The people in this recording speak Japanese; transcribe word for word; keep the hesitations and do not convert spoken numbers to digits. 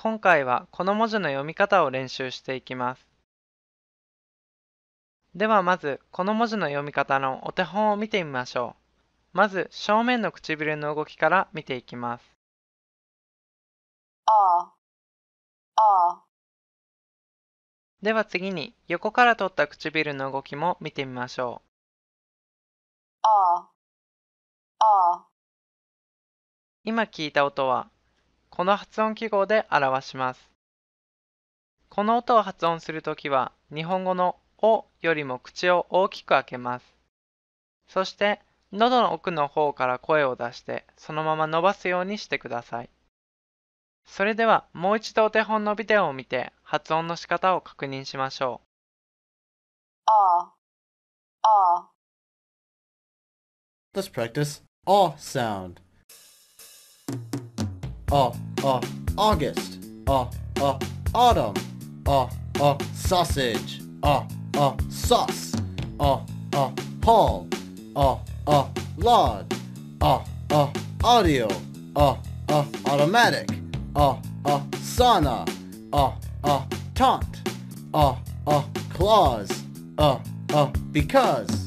今回はこの文字の読み方を練習していきます。ではまず、この文字の読み方のお手本を見てみましょう。まず、正面の唇の動きから見ていきます。 あ、あ、 では次に、横から取った唇の動きも見てみましょう。 あ、あ。 今聞いた音は、この発音記号で表します。この音を発音するときは、日本語のおよりも口を大きく開けます。そして、喉の奥の方から声を出して、そのまま伸ばすようにしてください。それでは、もう一度お手本のビデオを見て、発音の仕方を確認しましょう。 あ、あ。 Let's practice ah sound. Ah, ah, August. Ah, ah, autumn. Ah, ah, sausage. Ah, ah, sauce. Ah, ah, Paul. Ah, ah, log. Ah, ah, audio. Ah, ah, automatic. Ah, ah, sauna. Ah, ah, taunt. Ah, ah, clause. Ah, ah, because.